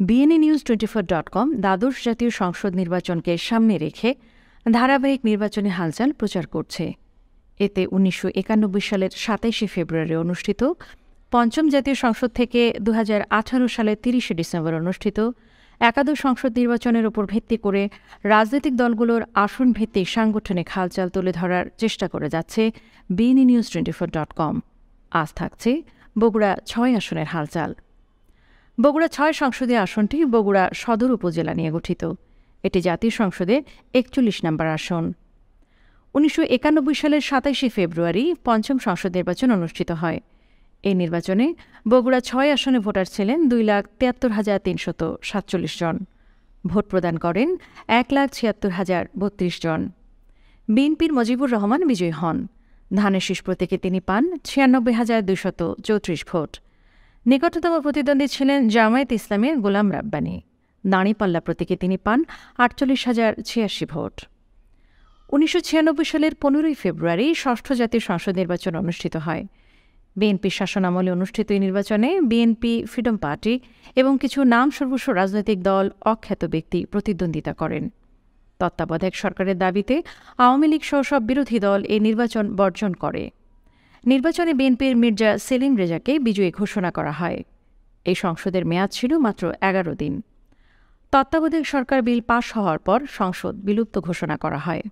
BNA news 24 dot com দ্বাদশ জাতীয় সংসদ নির্বাচনকে সামনে রেখে ধারাবাহিক নির্বাচনী হালচাল প্রচার করছে। এতে ১৯৯১ সালের ২৭শে ফেব্রুয়ারি অনুষ্ঠিত পঞ্চম জাতীয় সংসদ থেকে ২০১৮ সালের ৩০শে ডিসেম্বর অনুষ্ঠিত একাদশ সংসদ নির্বাচনের উপর ভিত্তি করে রাজনৈতিক দলগুলোর আসন ভিত্তিক সাংগঠনিক হালচাল তুলে ধরার চেষ্টা করে যাচ্ছে বিএনএ নিউজ 24 ডটকম। আজ থাকছে বগুড়া ৬ আসনের হালচাল। বগুড়া ৬ সংসদীয় আসনটি বগুড়া সদর উপজেলা নিয়ে গঠিত। এটি জাতীয় সংসদের ৪১ নম্বর আসন। ১৯৯১ সালের ২৭শে ফেব্রুয়ারি পঞ্চম সংসদ নির্বাচন অনুষ্ঠিত হয়। এই নির্বাচনে বগুড়া ৬ আসনে ভোটার ছিলেন ২,৭৩,৩৪৭ জন। ভোট প্রদান করেন ১,৭৬,০৩২ জন। বিএনপির মজিবুর রহমান বিজয়ী হন। ধানের শীষ প্রতীকে তিনি পান ৯৬,২৩৪ ভোট। নিকটতম প্রতিদ্বন্দ্বী ছিলেন জামায়াত ইসলামের গোলাম রাব্বানী। দাঁড়িপাল্লা প্রতীকে তিনি পান ৪৮,০৮৬ ভোট। ১৯৯৬ সালের ১৫ই ফেব্রুয়ারি ষষ্ঠ জাতীয় সংসদ নির্বাচন অনুষ্ঠিত হয়। বিএনপির শাসনামলে অনুষ্ঠিত এই নির্বাচনে বিএনপি, ফ্রিডম পার্টি এবং কিছু নামসর্বস্ব রাজনৈতিক দল, অখ্যাত ব্যক্তি প্রতিদ্বন্দ্বিতা করেন। তত্ত্বাবধায়ক সরকারের দাবিতে আওয়ামী লীগ সহ সব বিরোধী দল এই নির্বাচন বর্জন করে। নির্বাচনে বিএনপির মির্জা সেলিম রেজাকে বিজয়ী ঘোষণা করা হয়। এই সংসদের মেয়াদ ছিল মাত্র ১১ দিন। তত্ত্বাবধায়ক সরকার বিল পাশ হওয়ার পর সংসদ বিলুপ্ত ঘোষণা করা হয়।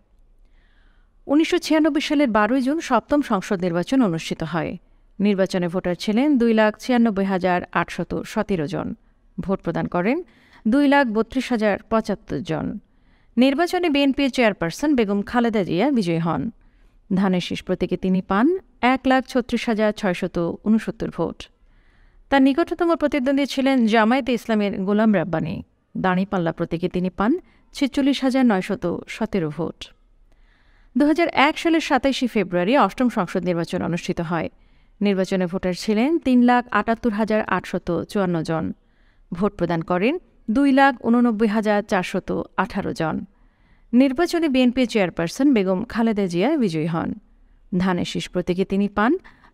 ১৯৯৬ সালের ১২ জুন সপ্তম সংসদ নির্বাচন অনুষ্ঠিত হয়। নির্বাচনে ভোটার ছিলেন ২,৯৬,৮১৭ জন। ভোট প্রদান করেন ২,৩২,০৭৫ জন। নির্বাচনে বিএনপির চেয়ারপারসন বেগম খালেদা জিয়া বিজয়ী হন। ধানের শীষ প্রতীকে তিনি পান ১,৩৬,৬৬৯ ভোট। তার নিকটতম প্রতিদ্বন্দ্বী ছিলেন জামায়াতে ইসলামের গোলাম রাব্বানী। দাঁড়িপাল্লা প্রতীকে তিনি পান ৪৬,৯১৭ ভোট। ২০০১ সালের ২৭শে ফেব্রুয়ারি অষ্টম সংসদ নির্বাচন অনুষ্ঠিত হয়। নির্বাচনে ভোটার ছিলেন ৩,৭৮,৮৫৪ জন। ভোট প্রদান করেন ২,৮৯,৪১৮ জন। নির্বাচনে বিএনপি চেয়ারপারসন বেগম খালেদা জিয়া বিজয়ী হন। ধানের শীষ প্রতীকে তিনি পান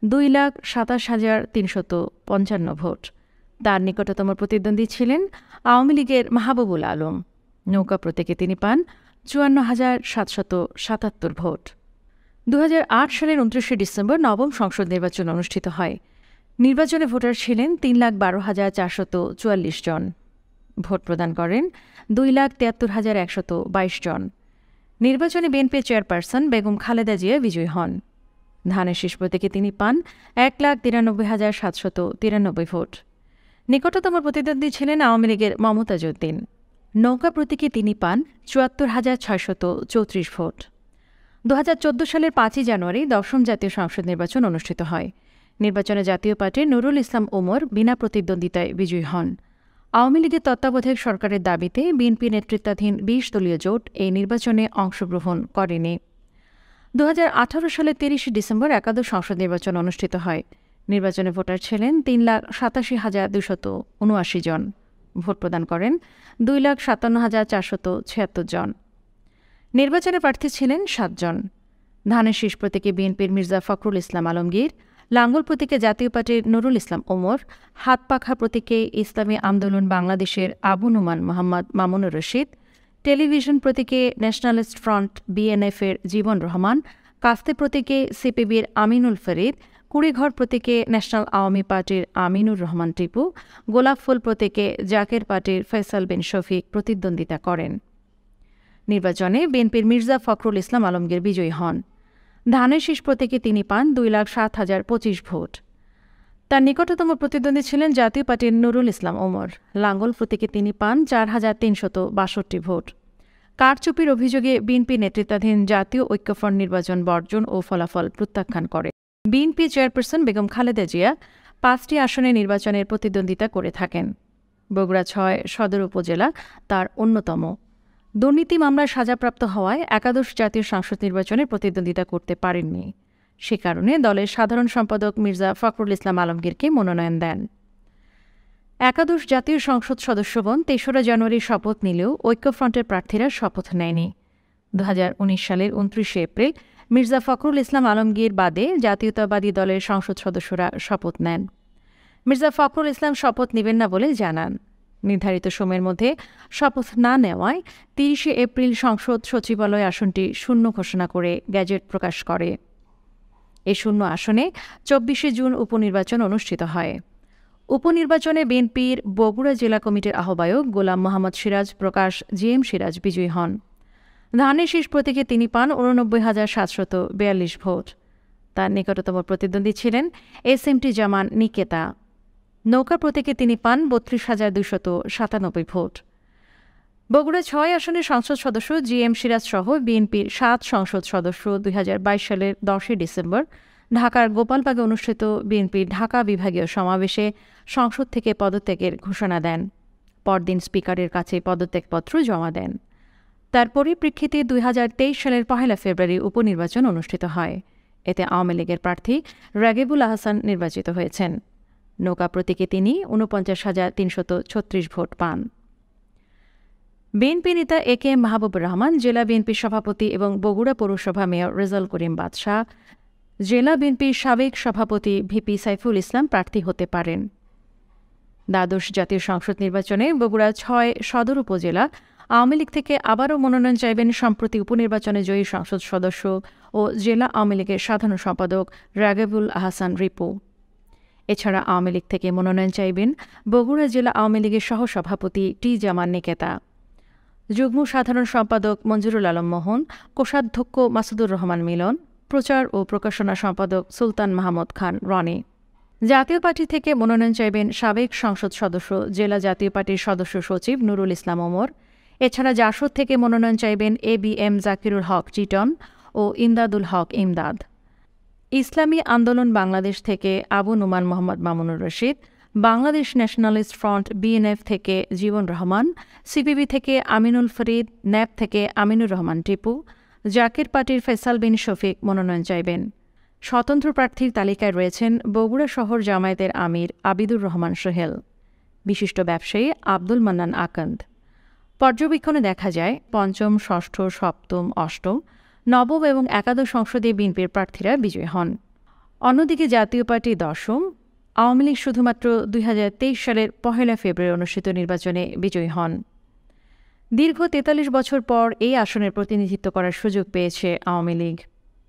২,২৭,৩৫৫ ভোট। তার নিকটতম প্রতিদ্বন্দ্বী ছিলেন আওয়ামী লীগের মাহবুবুল আলম। নৌকা প্রতীকে তিনি পান ৫৪,৭৭৭ ভোট। ২০০৮ সালের ২৯শে ডিসেম্বর নবম সংসদ নির্বাচন অনুষ্ঠিত হয়। নির্বাচনে ভোটার ছিলেন ৩,১২,৪৪ জন। ভোট প্রদান করেন ২,৭৩,১২২ জন। নির্বাচনে বিএনপি চেয়ারপারসন বেগম খালেদা জিয়া বিজয়ী হন। ধানের শীষ প্রতীকে তিনি পান ১,৯৩,৭৯৩ ভোট। নিকটতম প্রতিদ্বন্দ্বী ছিলেন আওয়ামী লীগের মমতাজ উদ্দিন। নৌকা প্রতীকে তিনি পান ৭৪,৬৩৪ ভোট। ২০১৪ সালের ৫ই জানুয়ারি দশম জাতীয় সংসদ নির্বাচন অনুষ্ঠিত হয়। নির্বাচনে জাতীয় পার্টির নুরুল ইসলাম ওমর বিনা প্রতিদ্বন্দ্বিতায় বিজয়ী হন। আওয়ামী লীগের তত্ত্বাবধায়ক সরকারের দাবিতে বিএনপি নেতৃত্বাধীন ২০ দলীয় জোট এই নির্বাচনে অংশগ্রহণ করেনি। ২০১৮ সালের ৩০শে ডিসেম্বর একাদশ সংসদ নির্বাচন অনুষ্ঠিত হয়। নির্বাচনে ভোটার ছিলেন ৩,৮৭,২৭৯ জন। ভোট প্রদান করেন ২,৫৭,৪৭৬ জন। নির্বাচনে প্রার্থী ছিলেন ৭ জন। ধানের শীষ প্রতীকে বিএনপির মির্জা ফখরুল ইসলাম আলমগীর, লাঙ্গল প্রতীকে জাতীয় পার্টির নুরুল ইসলাম ওমর, হাতপাখা প্রতীকে ইসলামী আন্দোলন বাংলাদেশের আবু নোমান মোহাম্মদ মামুনুর রশিদ, টেলিভিশন প্রতীকে ন্যাশনালিস্ট ফ্রন্ট বিএনএফের জীবন রহমান, কাস্তে প্রতীকে সিপিবির আমিনুল ফরিদ, কুড়িঘর প্রতীকে ন্যাশনাল আওয়ামী পার্টির আমিনুর রহমান টিপু, গোলাপ ফুল প্রতীকে জাকের পার্টির ফয়সাল বিন শফিক প্রতিদ্বন্দ্বিতা করেন। নির্বাচনে বিএনপির মির্জা ফখরুল ইসলাম আলমগীর বিজয়ী হন। ধানের শীষ প্রতীকে তিনি পান ২,০৭,০২৫ ভোট। তার নিকটতম প্রতিদ্বন্দ্বী ছিলেন জাতীয় পার্টির নুরুল ইসলাম ওমর। লাঙ্গল প্রতীকে তিনি পান ৪,৩৬২ ভোট। কারচুপির অভিযোগে বিএনপি নেতৃত্বাধীন জাতীয় ঐক্যফ্রন্ট নির্বাচন বর্জন ও ফলাফল প্রত্যাখ্যান করে। বিএনপি চেয়ারপারসন বেগম খালেদা জিয়া ৫টি আসনে নির্বাচনের প্রতিদ্বন্দ্বিতা করে থাকেন। বগুড়া ৬ সদর উপজেলা তার অন্যতম। দুর্নীতি মামলায় সাজাপ্রাপ্ত হওয়ায় একাদশ জাতীয় সংসদ নির্বাচনে প্রতিদ্বন্দ্বিতা করতে পারেননি। সে কারণে দলের সাধারণ সম্পাদক মির্জা ফখরুল ইসলাম আলমগীরকে মনোনয়ন দেন। একাদশ জাতীয় সংসদ সদস্যগণ ৩রা জানুয়ারি শপথ নিলেও ঐক্যফ্রন্টের প্রার্থীরা শপথ নেয়নি। ২০১৯ সালের ২৯শে এপ্রিল মির্জা ফখরুল ইসলাম আলমগীর বাদে জাতীয়তাবাদী দলের সংসদ সদস্যরা শপথ নেন। মির্জা ফখরুল ইসলাম শপথ নেবেন না বলে জানান। নির্ধারিত সময়ের মধ্যে শপথ না নেওয়ায় ৩০ এপ্রিল সংসদ সচিবালয় আসনটি শূন্য ঘোষণা করে গেজেট প্রকাশ করে। এই শূন্য আসনে ২৪ জুন উপনির্বাচন অনুষ্ঠিত হয়। উপনির্বাচনে বিএনপির বগুড়া জেলা কমিটির আহ্বায়ক গোলাম মোহাম্মদ সিরাজ প্রকাশ জিএম সিরাজ বিজয়ী হন। ধানের শীষ প্রতীকে তিনি পান ৮৯,৭৪২ ভোট। তার নিকটতম প্রতিদ্বন্দ্বী ছিলেন এসএমটি জামান নিকেতা। নৌকা প্রতীকে তিনি পান ৩২,২৯৭ ভোট। বগুড়া ৬ আসনের সংসদ সদস্য জিএম সিরাজ সহ বিএনপির ৭ সংসদ সদস্য ২০২২ সালের ১০ ডিসেম্বর ঢাকার গোপালবাগে অনুষ্ঠিত বিএনপির ঢাকা বিভাগীয় সমাবেশে সংসদ থেকে পদত্যাগের ঘোষণা দেন। পরদিন স্পিকারের কাছে পদত্যাগপত্র জমা দেন। তার পরিপ্রেক্ষিতে ২০২৩ সালের ১ ফেব্রুয়ারি উপনির্বাচন অনুষ্ঠিত হয়। এতে আওয়ামী লীগের প্রার্থী রাগিবুল আহসান নির্বাচিত হয়েছেন। নৌকা প্রতীকে তিনি ৪৯,৩৩৬ ভোট পান। বিএনপি নেতা A K M Mahbubur Rahman, জেলা বিএনপির সভাপতি এবং বগুড়া পৌরসভা মেয়র রেজাউল করিম বাদশাহ, জেলা বিএনপির সাবেক সভাপতি ভিপি সাইফুল ইসলাম প্রার্থী হতে পারেন। দ্বাদশ জাতীয় সংসদ নির্বাচনে বগুড়া ৬ সদর উপজেলা আওয়ামী লীগ থেকে আবারও মনোনয়ন চাইবেন সম্প্রতি উপনির্বাচনে জয়ী সংসদ সদস্য ও জেলা আওয়ামী লীগের সাধারণ সম্পাদক রাগিবুল আহসান রিপু। এছাড়া আওয়ামী লীগ থেকে মনোনয়ন চাইবেন বগুড়া জেলা আওয়ামী লীগের সহসভাপতি টি জামান নিকেতা, যুগ্ম সাধারণ সম্পাদক মঞ্জুরুল আলম মোহন, কোষাধ্যক্ষ মাসুদুর রহমান মিলন, প্রচার ও প্রকাশনা সম্পাদক সুলতান মাহমুদ খান রনি। জাতীয় পার্টি থেকে মনোনয়ন চাইবেন সাবেক সংসদ সদস্য জেলা জাতীয় পার্টির সদস্য সচিব নুরুল ইসলাম ওমর। এছাড়া জাসদ থেকে মনোনয়ন চাইবেন এবিএম জাকিরুল হক চিটন ও ইমদাদুল হক ইমদাদ। ইসলামী আন্দোলন বাংলাদেশ থেকে Abu Noman Mohammad Mamunur Rashid, Bangladesh nationalist front BNF থেকে জীবন রহমান, সিপিবি থেকে আমিনুল ফরিদ, ন্যাপ থেকে আমিনুর রহমান টিপু, জাকির পার্টির ফেসাল বিন শফিক মনোনয়ন চাইবেন। স্বতন্ত্র প্রার্থীর তালিকায় রয়েছেন বগুড়া শহর জামায়াতের আমির আবিদুর রহমান সোহেল, বিশিষ্ট ব্যবসায়ী আব্দুল মান্নান আকন্দ। পর্যবেক্ষণে দেখা যায় পঞ্চম, ষষ্ঠ, সপ্তম, অষ্টম, নবম এবং একাদশ সংসদীয় বিএনপির প্রার্থীরা বিজয়ী হন। অন্যদিকে জাতীয় পার্টি দশম, আওয়ামী লীগ শুধুমাত্র ২০২৩ সালের ১ ফেব্রুয়ারি অনুষ্ঠিত নির্বাচনে বিজয়ী হন। দীর্ঘ ৪৩ বছর পর এই আসনের প্রতিনিধিত্ব করার সুযোগ পেয়েছে আওয়ামী লীগ।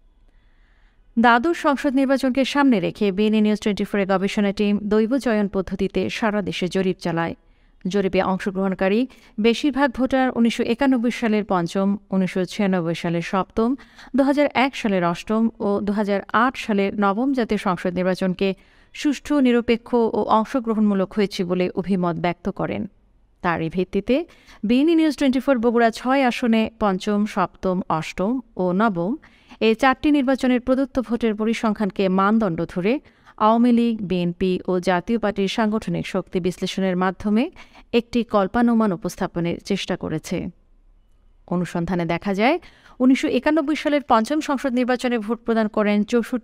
দ্বাদশ সংসদ নির্বাচনকে সামনে রেখে বিএনএ নিউজ 24 এর গবেষণা টিম দৈব চয়ন পদ্ধতিতে সারা দেশে জরিপ চালায়। জরিপে অংশগ্রহণকারী বেশিরভাগ ভোটার ১৯৯১ সালের পঞ্চম, ১৯৯৬ সালের সপ্তম, ২০০১ সালের অষ্টম ও ২০০৮ সালের নবম জাতীয় সংসদ নির্বাচনকে সুষ্ঠু, নিরপেক্ষ ও অংশগ্রহণমূলক হয়েছে বলে অভিমত ব্যক্ত করেন। তারই ভিত্তিতে বিএনএ নিউজ 24 বগুড়া ৬ আসনে পঞ্চম, সপ্তম, অষ্টম ও নবম এই ৪টি নির্বাচনের প্রদত্ত ভোটের পরিসংখ্যানকে মানদণ্ড ধরে আওয়ামী লীগ, বিএনপি ও জাতীয় পার্টির সাংগঠনিক শক্তি বিশ্লেষণের মাধ্যমে একটি কল্পানুমান উপস্থাপনের চেষ্টা করেছে। অনুসন্ধানে দেখা যায় ১৯৯১ সালের পঞ্চম সংসদ নির্বাচনে ভোট প্রদান করেন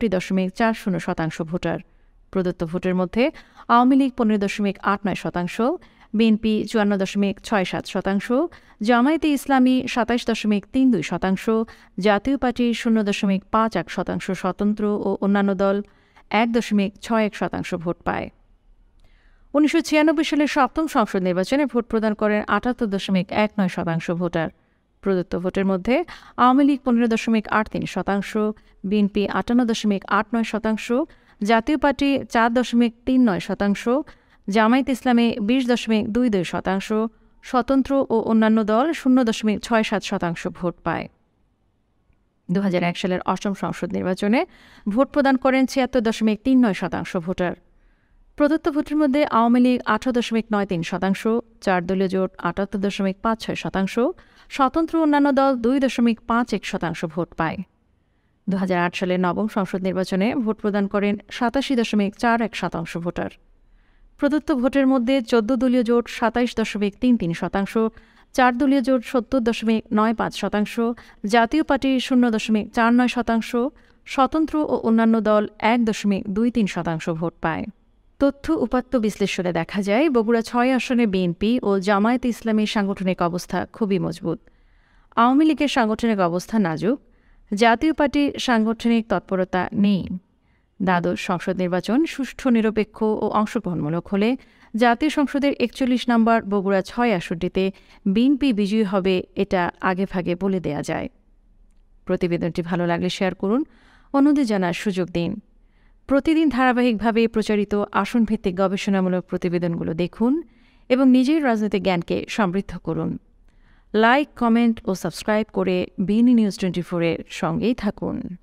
৬৪.৪০% ভোটার। প্রদত্ত ভোটের মধ্যে আওয়ামী লীগ ১৫.৮৯%, বিএনপি ৫৪.৬৭%, জামায়াতে ইসলামী ২৭.৩২%, জাতীয় পার্টি ০.৫১%, স্বতন্ত্র ও অন্যান্য দল ১.৬১% ভোট পায়। ১৯৯৬ সালের সপ্তম সংসদ নির্বাচনে ভোট প্রদান করেন ৭৮.১৯% ভোটার। প্রদত্ত ভোটের মধ্যে আওয়ামী লীগ ১৫.৮৩%, বিএনপি ৫৮.৮৯%, জাতীয় পার্টি ৪.৩৯%, জামায়াত ইসলামী ২০.২২%, স্বতন্ত্র ও অন্যান্য দল ০.৬৭% ভোট পায়। ২০০১ সালের অষ্টম সংসদ নির্বাচনে ভোট প্রদান করেন ৭৬.৩৯% ভোটার। প্রদত্ত ভোটের মধ্যে আওয়ামী লীগ ১৮.৯৩%, ৪ দলীয় জোট ৭৮.৫৬%, স্বতন্ত্র অন্যান্য দল ২.৫১% ভোট পায়। ২০০৮ সালের নবম সংসদ নির্বাচনে ভোট প্রদান করেন ৮৭.৪১% ভোটার। প্রদত্ত ভোটের মধ্যে ১৪ দলীয় জোট ২৭.৩৩%, ৪ দলীয় জোট ৭০.৯৫%, জাতীয় পার্টি ০.৪৯%, স্বতন্ত্র ও অন্যান্য দল ১.২৩% ভোট পায়। তথ্য উপাত্ত বিশ্লেষণে দেখা যায় বগুড়া ৬ আসনে বিএনপি ও জামায়াতে ইসলামীর সাংগঠনিক অবস্থা খুবই মজবুত। আওয়ামী লীগের সাংগঠনিক অবস্থা নাজুক, জাতীয় পার্টির সাংগঠনিক তৎপরতা নেই। দ্বাদশ সংসদ নির্বাচন সুষ্ঠু, নিরপেক্ষ ও অংশগ্রহণমূলক হলে জাতীয় সংসদের ৪১ নম্বর বগুড়া ৬ আসনটিতে বিএনপি বিজয়ী হবে এটা আগেভাগে বলে দেয়া যায়। প্রতিবেদনটি ভালো লাগলে শেয়ার করুন, অন্যদের জানার সুযোগ দিন। প্রতিদিন ধারাবাহিকভাবে প্রচারিত আসনভিত্তিক গবেষণামূলক প্রতিবেদনগুলো দেখুন এবং নিজের রাজনৈতিক জ্ঞানকে সমৃদ্ধ করুন। লাইক, কমেন্ট ও সাবস্ক্রাইব করে বিএনপি নিউজ 24 এর সঙ্গেই থাকুন।